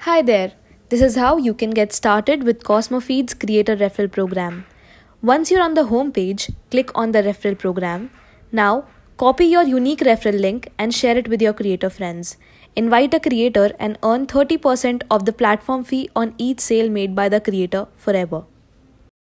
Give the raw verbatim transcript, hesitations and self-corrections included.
Hi there, this is how you can get started with Cosmofeed's Creator Referral program. Once you're on the home page, click on the referral program. Now, copy your unique referral link and share it with your creator friends. Invite a creator and earn thirty percent of the platform fee on each sale made by the creator forever.